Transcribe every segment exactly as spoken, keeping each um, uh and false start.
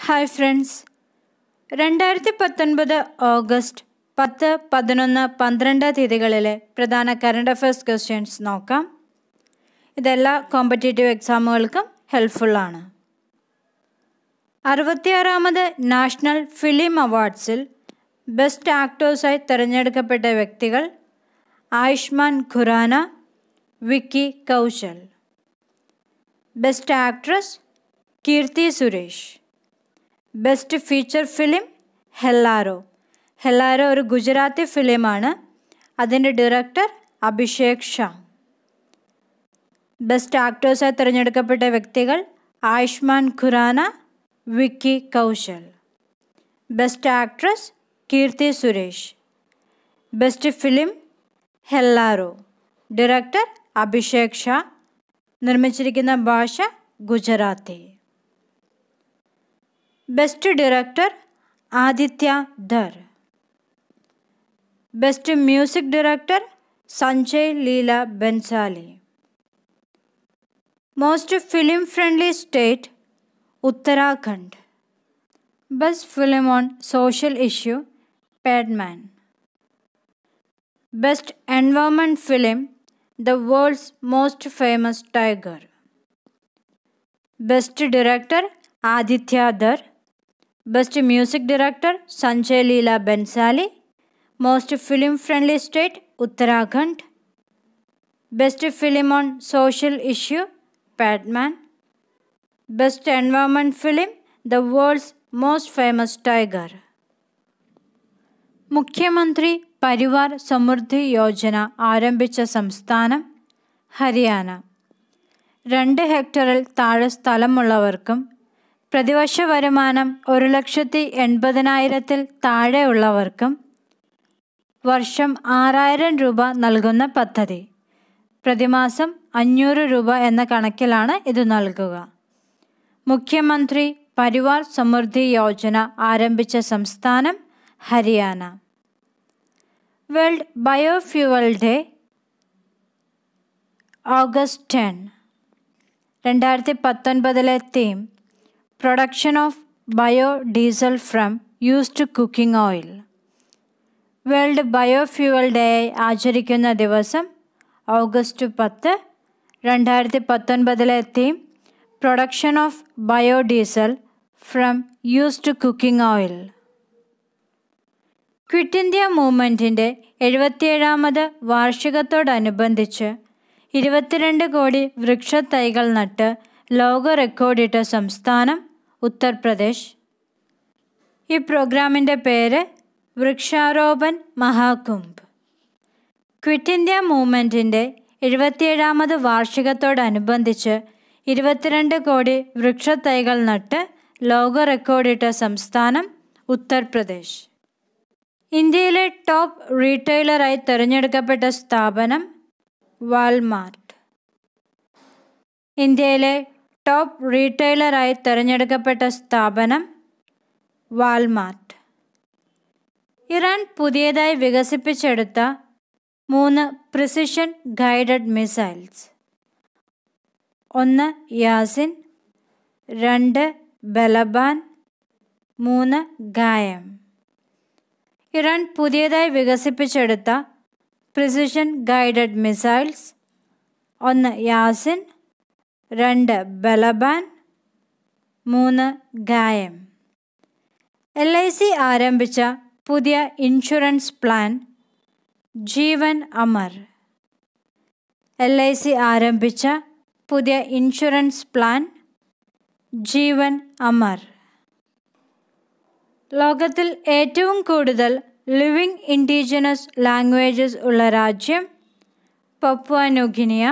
Hi friends, രണ്ടായിരത്തി പത്തൊൻപത് August പത്ത് പതിനൊന്ന് പന്ത്രണ്ട് തീയതികളിലെ പ്രധാന കറണ്ട് അഫയേഴ്സ് ക്വസ്റ്റ്യൻസ് നോക്കാം. ഇതെല്ലാ കോമ്പറ്റേറ്റീവ് എക്സാമുകൾക്കും ഹെൽപ്ഫുള്ളാണ്. അറുപത്തിയാറാമത് നാഷണൽ ഫിലിം അവാർഡ്സിൽ ബെസ്റ്റ് ആക്ടേഴ്സായി തിരഞ്ഞെടുക്കപ്പെട്ട വ്യക്തികൾ Ayushmann Khurrana, Vicky Kaushal. Best actress Keerthy Suresh. Best feature film Hellaro. Hellaro ഒരു ഗുജറാത്തി ഫിലിമാണ്. അതിൻ്റെ ഡയറക്ടർ അഭിഷേക് ഷാ. ബെസ്റ്റ് ആക്ടേഴ്സായി തിരഞ്ഞെടുക്കപ്പെട്ട വ്യക്തികൾ Ayushmann Khurrana, Vicky Kaushal. Best actress Keerthy Suresh. Best film Hellaro. Director Abhishek Shah. നിർമ്മിച്ചിരിക്കുന്ന ഭാഷ Gujarati. Best director Aditya Dhar. Best music director Sanjay Leela Bhansali. Most film friendly state Uttarakhand. Best film on social issue Padman. Best environment film the world's most famous tiger. Best director Aditya Dhar. Best music director Sanjay Leela Bhansali. Most film friendly state Uttarakhand. Best film on social issue Padman. Best environment film the world's most famous tiger. Mukhyamantri Parivar സമൃദ്ധി യോജന ആരംഭിച്ച സംസ്ഥാനം ഹരിയാന. രണ്ട് ഹെക്ടറിൽ താഴെ സ്ഥലമുള്ളവർക്കും പ്രതിവർഷ വരുമാനം ഒരു ലക്ഷത്തി എൺപതിനായിരത്തിൽ താഴെയുള്ളവർക്കും വർഷം ആറായിരം രൂപ നൽകുന്ന പദ്ധതി. പ്രതിമാസം അഞ്ഞൂറ് രൂപ എന്ന കണക്കിലാണ് ഇത് നൽകുക. മുഖ്യമന്ത്രി പരിവാർ സമൃദ്ധി യോജന ആരംഭിച്ച സംസ്ഥാനം Haryana. World biofuel day August ten. രണ്ടായിരത്തി പത്തൊൻപതിലെ theme production of biodiesel from used cooking oil. World biofuel day ആചരിക്കുന്ന ദിവസം ഓഗസ്റ്റ് പത്ത്. രണ്ടായിരത്തി പത്തൊൻപതിലെ theme production of biodiesel from used cooking oil. Quit India മൂവ്മെൻറ്റിൻ്റെ എഴുപത്തിയേഴാമത് വാർഷികത്തോടനുബന്ധിച്ച് ഇരുപത്തിരണ്ട് കോടി വൃക്ഷത്തൈകൾ നട്ട് ലോക റെക്കോർഡിട്ട സംസ്ഥാനം ഉത്തർപ്രദേശ്. ഈ പ്രോഗ്രാമിൻ്റെ പേര് വൃക്ഷാരോപൺ മഹാകുംഭ്. ക്വിറ്റ് ഇന്ത്യ മൂവ്മെൻറ്റിൻ്റെ എഴുപത്തിയേഴാമത് വാർഷികത്തോടനുബന്ധിച്ച് ഇരുപത്തിരണ്ട് കോടി വൃക്ഷത്തൈകൾ നട്ട് ലോക റെക്കോർഡിട്ട സംസ്ഥാനം ഉത്തർപ്രദേശ്. ഇന്ത്യയിലെ ടോപ്പ് റീറ്റെയിലറായി തിരഞ്ഞെടുക്കപ്പെട്ട സ്ഥാപനം വാൾമാർട്ട്. ഇന്ത്യയിലെ ടോപ്പ് റീറ്റെയിലറായി തിരഞ്ഞെടുക്കപ്പെട്ട സ്ഥാപനം വാൾമാർട്ട്. ഇറാൻ പുതിയതായി വികസിപ്പിച്ചെടുത്ത മൂന്ന് പ്രിസിഷൻ ഗൈഡഡ് മിസൈൽസ്. ഒന്ന് യാസിൻ, രണ്ട് ബലബാൻ, മൂന്ന് ഗായം. ഇറാൻ പുതിയതായി വികസിപ്പിച്ചെടുത്ത പ്രിസിഷൻ ഗൈഡഡ് മിസൈൽസ് ഒന്ന് യാസിൻ, രണ്ട് ബലബാൻ, മൂന്ന് ഗായം. എൽ ഐ സി ആരംഭിച്ച പുതിയ insurance plan Jeevan Amar. L I C ആരംഭിച്ച പുതിയ ഇൻഷുറൻസ് പ്ലാൻ ജീവൻ അമർ. ലോകത്തിൽ ഏറ്റവും കൂടുതൽ ലിവിങ് ഇൻഡിജിനസ് ലാംഗ്വേജസ് ഉള്ള രാജ്യം പപ്പുവ ന്യൂഗിനിയ.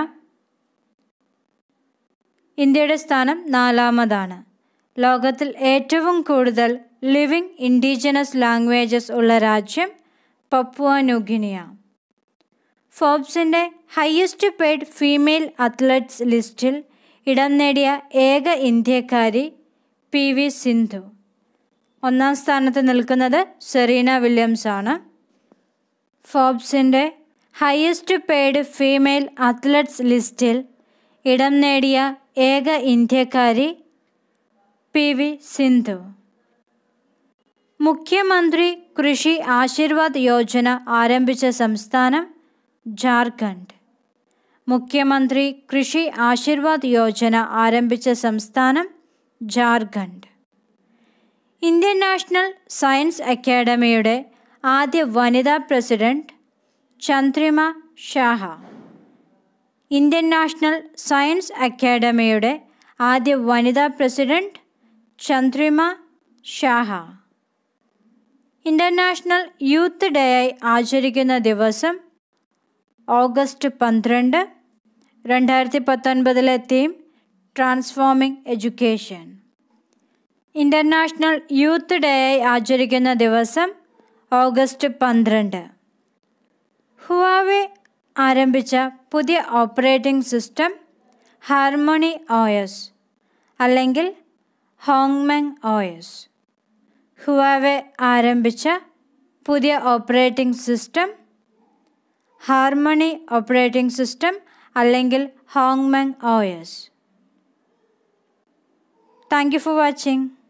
ഇന്ത്യയുടെ സ്ഥാനം നാലാമതാണ്. ലോകത്തിൽ ഏറ്റവും കൂടുതൽ ലിവിങ് ഇൻഡിജിനസ് ലാംഗ്വേജസ് ഉള്ള രാജ്യം പപ്പുവ ന്യൂഗിനിയ. ഫോബ്സിൻ്റെ ഹയസ്റ്റ് പെയ്ഡ് ഫീമെയിൽ അത്ലറ്റ്സ് ലിസ്റ്റിൽ ഇടം നേടിയ ഏക ഇന്ത്യക്കാരി പി വി സിന്ധു. ഒന്നാം സ്ഥാനത്ത് നിൽക്കുന്നത് സെറീന വില്യംസ് ആണ്. ഫോബ്സിൻ്റെ ഹയസ്റ്റ് പെയ്ഡ് ഫീമെയിൽ അത്ലറ്റ്സ് ലിസ്റ്റിൽ ഇടം നേടിയ ഏക ഇന്ത്യക്കാരി പി വി സിന്ധു. മുഖ്യമന്ത്രി കൃഷി ആശീർവാദ് യോജന ആരംഭിച്ച സംസ്ഥാനം ജാർഖണ്ഡ്. മുഖ്യമന്ത്രി കൃഷി ആശീർവാദ് യോജന ആരംഭിച്ച സംസ്ഥാനം ജാർഖണ്ഡ്. ഇന്ത്യൻ നാഷണൽ സയൻസ് അക്കാദമിയുടെ ആദ്യ വനിതാ president Chandrima Shaha. Indian national science അക്കാദമിയുടെ ആദ്യ വനിതാ president Chandrima Shaha. International youth ഡേയായി ആചരിക്കുന്ന ദിവസം ഓഗസ്റ്റ് പന്ത്രണ്ട്. രണ്ടായിരത്തി പത്തൊൻപതിലെ theme transforming education. International youth ഡേയായി ആചരിക്കുന്ന ദിവസം ഓഗസ്റ്റ് പന്ത്രണ്ട്. ഹുവാവേ ആരംഭിച്ച പുതിയ operating system harmony O S അല്ലെങ്കിൽ ഹോങ്മെങ് ഒ എസ്. ഹുവാവേ ആരംഭിച്ച പുതിയ operating system harmony operating system അല്ലെങ്കിൽ ഹോങ്മെങ് O S. Thank you for watching.